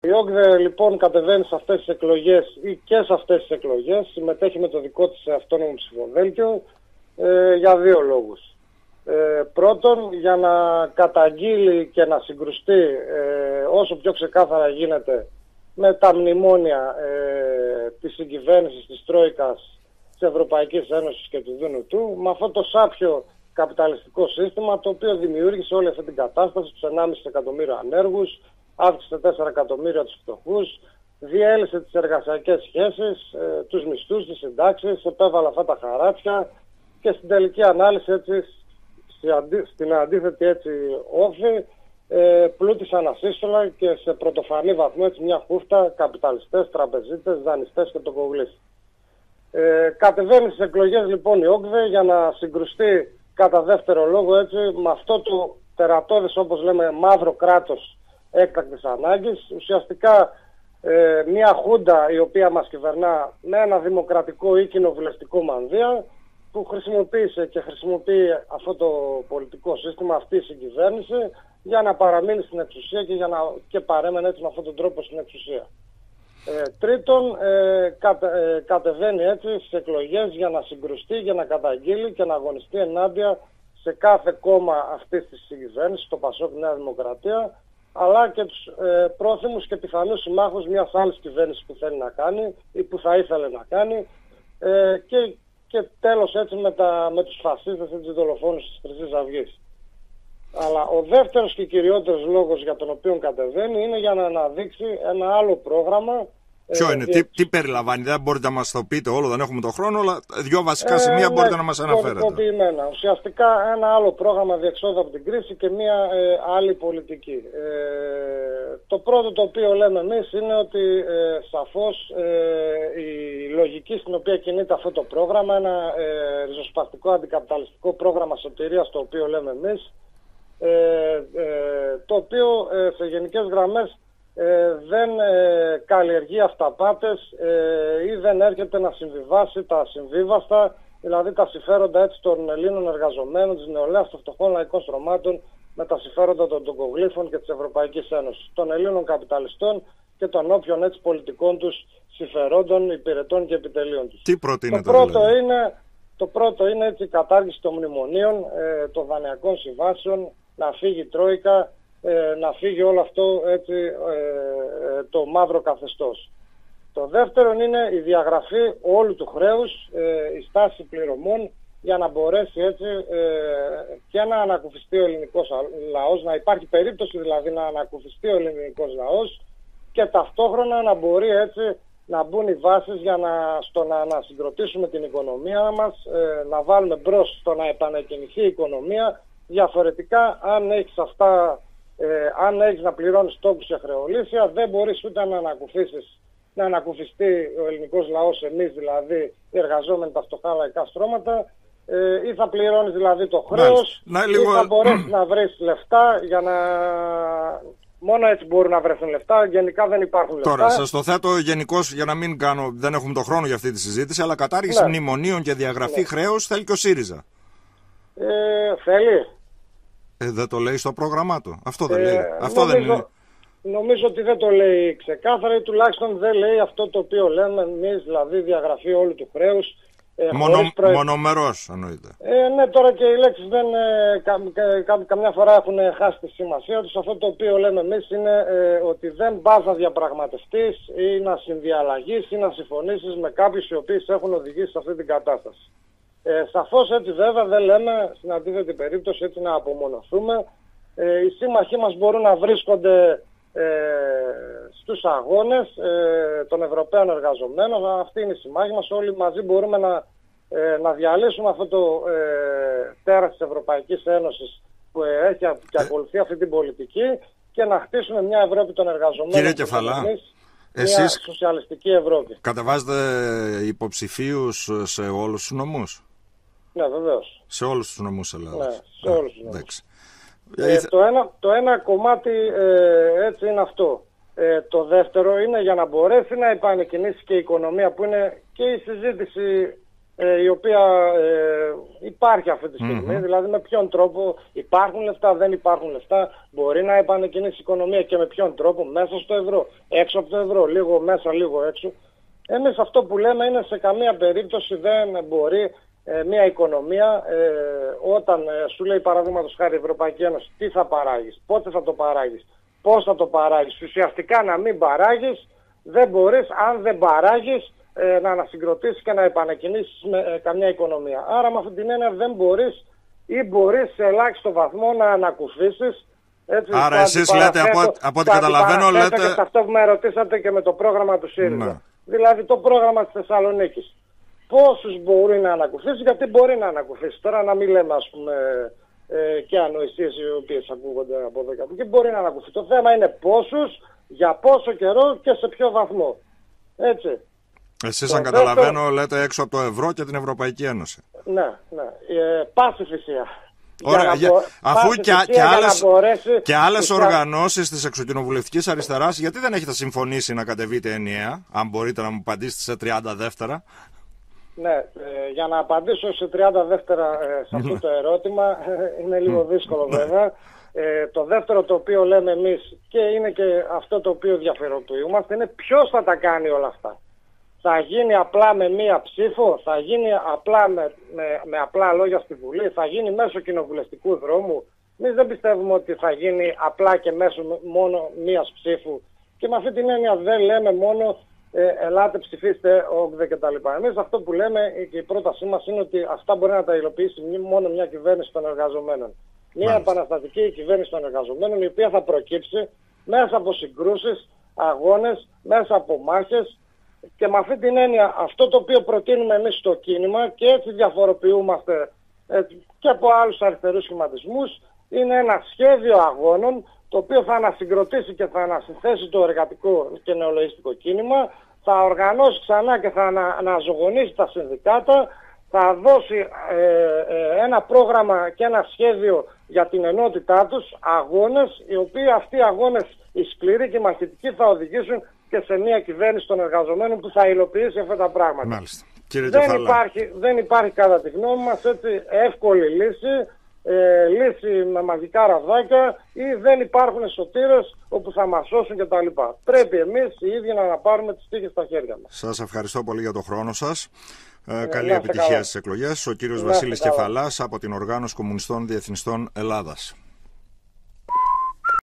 Η ΟΚΔΕ λοιπόν κατεβαίνει σε αυτές τις εκλογές ή και σε αυτές τις εκλογές, συμμετέχει με το δικό της αυτόνομο ψηφοδέλτιο για δύο λόγους. Πρώτον, για να καταγγείλει και να συγκρουστεί όσο πιο ξεκάθαρα γίνεται με τα μνημόνια της συγκυβέρνησης της Τρόικας, της Ευρωπαϊκής Ένωσης και του Δούνου του, με αυτό το σάπιο καπιταλιστικό σύστημα το οποίο δημιούργησε όλη αυτή την κατάσταση, τους 1,5 εκατομμύριο ανέργους, αύξησε 4 εκατομμύρια τους φτωχούς, διέλυσε τις εργασιακές σχέσεις, τους μισθούς, τις συντάξεις, επέβαλε αυτά τα χαράτσια και στην τελική ανάλυση έτσι, στην αντίθετη έτσι όφη, πλούτησαν ασύστολα και σε πρωτοφανή βαθμό έτσι μια χούφτα καπιταλιστές, τραπεζίτες, δανειστές και τοκογλείς. Κατεβαίνει στις εκλογές λοιπόν η ΟΚΔΕ για να συγκρουστεί κατά δεύτερο λόγο έτσι με αυτό το τερατώδες, όπως λέμε, μαύρο κράτος έκτακτης ανάγκης. Ουσιαστικά μια χούντα η οποία μας κυβερνά με ένα δημοκρατικό ή κοινοβουλευτικό μανδύα, που χρησιμοποίησε και χρησιμοποιεί αυτό το πολιτικό σύστημα, αυτή η συγκυβέρνηση, για να παραμείνει στην εξουσία και παρέμενε έτσι με αυτόν τον τρόπο στην εξουσία. Τρίτον, κατεβαίνει έτσι στις εκλογές για να συγκρουστεί, για να καταγγείλει και να αγωνιστεί ενάντια σε κάθε κόμμα αυτής της συγκυβέρνησης, το ΠΑΣΟΚ, Νέα Δημοκρατία, αλλά και τους πρόθυμους και πιθανούς συμμάχους μιας άλλης κυβέρνησης που θέλει να κάνει ή που θα ήθελε να κάνει, και τέλος έτσι με τους φασίστες και τους δολοφόνους της Χρυσής Αυγής. Αλλά ο δεύτερος και κυριότερος λόγος για τον οποίο κατεβαίνει είναι για να αναδείξει ένα άλλο πρόγραμμα. Ποιο είναι, τι περιλαμβάνει, δεν μπορείτε να μας το πείτε όλο, δεν έχουμε τον χρόνο, αλλά δύο βασικά σημεία μπορείτε να μας αναφέρετε. Ουσιαστικά ένα άλλο πρόγραμμα διεξόδου από την κρίση και μια άλλη πολιτική. Το πρώτο το οποίο λέμε εμείς είναι ότι σαφώς η λογική στην οποία κινείται αυτό το πρόγραμμα, ένα ριζοσπαστικό αντικαπιταλιστικό πρόγραμμα σωτηρίας, το οποίο λέμε εμείς, το οποίο σε γενικές γραμμές δεν καλλιεργεί αυταπάτες ή δεν έρχεται να συμβιβάσει τα συμβίβαστα, δηλαδή τα συμφέροντα έτσι των Ελλήνων εργαζομένων, της νεολαίας, των φτωχών λαϊκών στρωμάτων με τα συμφέροντα των τοκογλύφων και της Ευρωπαϊκής Ένωσης, των Ελλήνων καπιταλιστών και των όποιων έτσι πολιτικών τους συμφερόντων, υπηρετών και επιτελείων τους. Τι προτείνεται το πρώτο είναι έτσι η κατάργηση των μνημονίων, των δανειακών συμβάσεων, να φύγει η Τρόικα, να φύγει όλο αυτό έτσι, το μαύρο καθεστώς. Το δεύτερο είναι η διαγραφή όλου του χρέους, η στάση πληρωμών, για να μπορέσει έτσι και να ανακουφιστεί ο ελληνικός λαός, να υπάρχει περίπτωση δηλαδή να ανακουφιστεί ο ελληνικός λαός και ταυτόχρονα να μπορεί έτσι να μπουν οι βάσεις για να ανασυγκροτήσουμε την οικονομία μας, να βάλουμε μπρος στο να επανεκκινηθεί η οικονομία. Διαφορετικά, αν έχεις να πληρώνεις τόκους σε χρεολύσια, δεν μπορείς ούτε να ανακουφιστεί ο ελληνικός λαός, εμείς δηλαδή οι εργαζόμενοι, τα φτωχά λαϊκά στρώματα, ή θα πληρώνεις δηλαδή το χρέος, ή θα μπορέσεις να βρεις λεφτά για να... Μόνο έτσι μπορούν να βρεθούν λεφτά, γενικά δεν υπάρχουν λεφτά. Τώρα, σας το θέτω γενικώς για να μην δεν έχουμε το χρόνο για αυτή τη συζήτηση, αλλά κατάργηση μνημονίων και διαγραφή χρέους θέλει και ο ΣΥΡΙΖΑ. Θέλει. Δεν το λέει στο πρόγραμμά του. Αυτό δεν λέει. Νομίζω ότι δεν το λέει ξεκάθαρα ή τουλάχιστον δεν λέει αυτό το οποίο λέμε εμείς, δηλαδή διαγραφή όλου του χρέους. Μονομερός εννοείται. Ναι, τώρα και οι λέξεις καμιά φορά έχουν χάσει τη σημασία τους. Αυτό το οποίο λέμε εμείς είναι ότι δεν πας να διαπραγματευτείς ή να συνδιαλλαγείς ή να συμφωνήσεις με κάποιους οι οποίοι σε έχουν οδηγήσει σε αυτή την κατάσταση. Σαφώς έτσι βέβαια δεν λέμε στην αντίθετη περίπτωση έτσι να απομονωθούμε. Οι σύμμαχοί μας μπορούν να βρίσκονται στους αγώνες των Ευρωπαίων εργαζομένων. Αυτή είναι η συμμάχη μας. Όλοι μαζί μπορούμε να διαλύσουμε αυτό το τέρας της Ευρωπαϊκής Ένωσης που έχει και ακολουθεί αυτή την πολιτική και να χτίσουμε μια Ευρώπη των εργαζομένων. Κύριε Κεφαλά, μια σοσιαλιστική Ευρώπη. Κατεβάζετε υποψηφίους σε όλους τους νομούς? Ναι, βεβαίως. Σε όλους τους νομούς Ελλάδας. Ναι, σε όλους τους νομούς. Το ένα κομμάτι έτσι είναι αυτό. Το δεύτερο είναι για να μπορέσει να επανεκκινήσει και η οικονομία, που είναι και η συζήτηση η οποία υπάρχει αυτή τη στιγμή, δηλαδή με ποιον τρόπο υπάρχουν λεφτά, δεν υπάρχουν λεφτά, μπορεί να επανεκκινήσει η οικονομία και με ποιον τρόπο, μέσα στο ευρώ, έξω από το ευρώ, λίγο μέσα, λίγο έξω. Εμείς αυτό που λέμε είναι σε καμία περίπτωση δεν μπορεί μια οικονομία όταν σου λέει παραδείγματος χάρη η Ευρωπαϊκή Ένωση τι θα παράγεις, πότε θα το παράγεις, πώς θα το παράγεις, ουσιαστικά να μην παράγεις, δεν μπορείς αν δεν παράγεις να ανασυγκροτήσεις και να επανεκκινήσεις καμιά οικονομία. Άρα με αυτή την έννοια δεν μπορείς ή μπορείς σε ελάχιστο βαθμό να ανακουφίσεις. Έτσι, άρα εσείς λέτε, από ό,τι καταλαβαίνω, λέτε... Και σε αυτό που με ρωτήσατε και με το πρόγραμμα του ΣΥΡΙΖΑ. Ναι. Δηλαδή το πρόγραμμα της Θεσσαλονίκης. Πόσους μπορεί να ανακουφίσει, γιατί μπορεί να ανακουφίσει. Τώρα να μην λέμε ας πούμε και ανοησίες οι οποίες ακούγονται από εδώ και από εκεί. Μπορεί να ανακουφίσει. Το θέμα είναι πόσους, για πόσο καιρό και σε ποιο βαθμό. Έτσι. Εσείς αν καταλαβαίνω λέτε έξω από το ευρώ και την Ευρωπαϊκή Ένωση. Ναι, ναι. Πάση θυσία. Ωραία, αφού και άλλες οργανώσεις της εξοκοινοβουλευτικής αριστεράς, γιατί δεν έχετε συμφωνήσει να κατεβείτε ενιαία, αν μπορείτε να μου απαντήσετε σε 30 δεύτερα. Ναι, για να απαντήσω σε 30 δεύτερα σε αυτό το ερώτημα είναι λίγο δύσκολο βέβαια. Το δεύτερο το οποίο λέμε εμείς και είναι και αυτό το οποίο διαφοροποιούμαστε είναι ποιος θα τα κάνει όλα αυτά. Θα γίνει απλά με μία ψήφο, θα γίνει απλά με απλά λόγια στη Βουλή, θα γίνει μέσω κοινοβουλευτικού δρόμου. Εμείς δεν πιστεύουμε ότι θα γίνει απλά και μέσω μόνο μίας ψήφου. Και με αυτή την έννοια δεν λέμε μόνο ελάτε ψηφίστε ΟΚΔΕ κτλ. Εμείς αυτό που λέμε και η πρότασή μας είναι ότι αυτά μπορεί να τα υλοποιήσει μόνο μια κυβέρνηση των εργαζομένων. Μια επαναστατική κυβέρνηση των εργαζομένων η οποία θα προκύψει μέσα από συγκρούσεις, αγώνες, μέσα από μάχες. Και με αυτή την έννοια αυτό το οποίο προτείνουμε εμείς στο κίνημα και έτσι διαφοροποιούμαστε και από άλλους αριστερούς σχηματισμούς είναι ένα σχέδιο αγώνων το οποίο θα ανασυγκροτήσει και θα ανασυνθέσει το εργατικό και νεολογιστικό κίνημα, θα οργανώσει ξανά και θα αναζωογονήσει τα συνδικάτα, θα δώσει ένα πρόγραμμα και ένα σχέδιο για την ενότητά τους, αγώνες, οι οποίοι αυτοί οι αγώνες οι σκληροί και οι μαχητικοί θα οδηγήσουν και σε μια κυβέρνηση των εργαζομένων που θα υλοποιήσει αυτά τα πράγματα. Μάλιστα. Δεν υπάρχει κατά τη γνώμη μας έτσι εύκολη λύση, λύση με μαγικά ραβδάκια ή δεν υπάρχουν σωτήρες όπου θα μας σώσουν κτλ. Πρέπει εμείς οι ίδιοι να αναπάρουμε τις τύχες στα χέρια μας. Σας ευχαριστώ πολύ για τον χρόνο σας. Καλή επιτυχία στις εκλογές. Ο κύριος Βασίλης Κεφαλάς από την Οργάνωση Κομμουνιστών Διεθνιστών Ελλάδας.